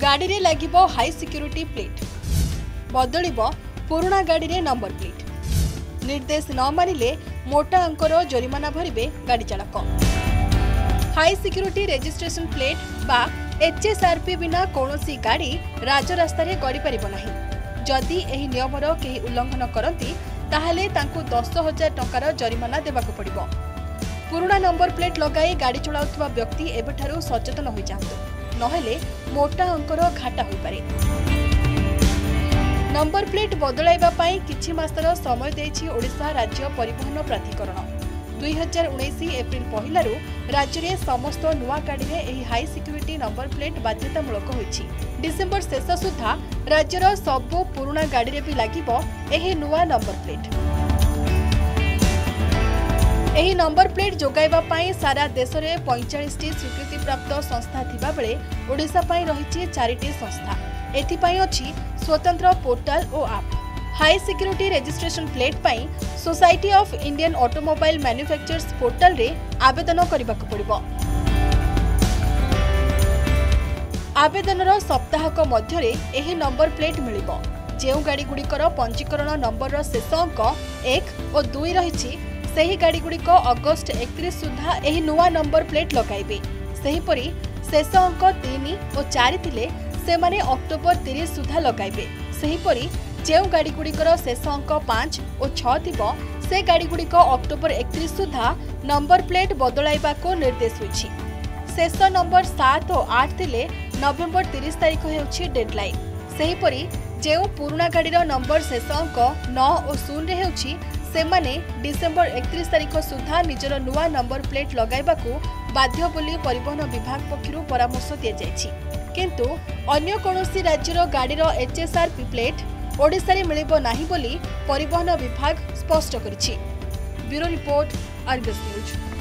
गाड़ी रे लागिबो हाई सिक्योरिटी प्लेट, बदलिबो पुराना गाड़ी रे नंबर प्लेट। निर्देश न मानिले मोटा अंकर जरिमाना भरिबे गाड़ी चालक। हाई सिक्योरिटी रजिस्ट्रेशन प्लेट बा HSRP बिना कौनसी गाड़ी राजरास्ता रे गड़ी परिबो नाही। जदि एही नियमर केही उल्लंघन करती ताहले तांकु 10,000 टंकार जरिमाना देबाको पड़िबो। पुराना नंबर प्लेट लगाई गाड़ी चलाउथवा व्यक्ति एबेठारु सचेतन होई जांतु, नहेले मोटा अंकर घाटा होई पारे। नंबर प्लेट बदलाइबा पाई किछि मासर समय देछि ओडिशा राज्य परिवहन प्राधिकरण। 2019 एप्रिल 1 राज्य में समस्त नुआ गाड़ी में एही हाई सिक्योरिटी नंबर प्लेट बाध्यतामूलक होइछि। डिसेंबर शेष सुधा राज्यर सबु पुराना गाड़ी में भी लागिबो एही नुआ नंबर प्लेट। एही नंबर प्लेट जोगाइबा पाई सारा देश में 45 टी स्वीकृति प्राप्त संस्था थिबा बेले ओडिशा पाई रहिछि 4टी संस्था। एथिपाई अछि स्वतंत्र पोर्टाल और आप। हाई सिक्योरिटी रजिस्ट्रेशन प्लेट पाई society of Indian automobile manufacturers portal रे आवेदन करबाक पड़िबो। आवेदनर सप्ताहक मध्यरे एही नंबर प्लेट मिलिबो। जेउ गाड़ी गुड़िकर पंजीकरण नंबर शेष अंक 1 और 2 रहिछि सेही गाड़ी गुड़िक अगस्त 31 सुधा एही नुआ नंबर प्लेट लगाइबे। सेहीपरि शेष अंक 3 और 4 थिले सेमाने अक्टोबर 30 सुधा लगाइबे। सेहीपरि जेउ गाड़ी गुड़िकर शेष अंक 5 और 6 थिबो से गाड़ी गुड़िक अक्टोबर 31 सुधा नंबर प्लेट बदलाइबा को निर्देश होइछि। शेष नंबर 7 और 8 थिले नवेम्बर 30 तारिख हेउछि डेडलाइन। सेहीपरि जेउ पुराना गाड़ीर नंबर शेष अंक 9 और 0 रे हेउछि सेमाने डिसेंबर 31 तारिख सुधा निजर नुआ नंबर प्लेट लगाइबाकू बाध्य बोली परिवहन विभाग पक्षरु परामर्श दिया जायछि। किंतु अन्य कौनसी राज्यर गाड़ीर HSRP प्लेट ओडिशा रे मिलिबो नाही बोली परिवहन विभाग स्पष्ट करिछि। Bureau report, Argus news.